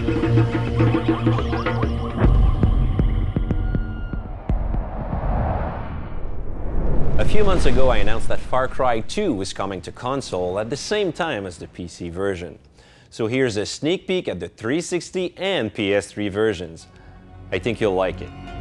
A few months ago, I announced that Far Cry 2 was coming to console at the same time as the PC version. So here's a sneak peek at the 360 and PS3 versions. I think you'll like it.